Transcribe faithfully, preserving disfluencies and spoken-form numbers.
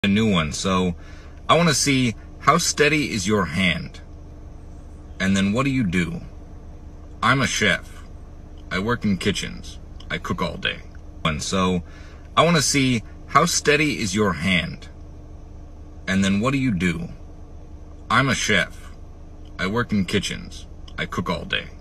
a new one. So I want to see, how steady is your hand? And then what do you do? I'm a chef. I work in kitchens. I cook all day. And so I want to see, how steady is your hand? And then what do you do? I'm a chef. I work in kitchens. I cook all day.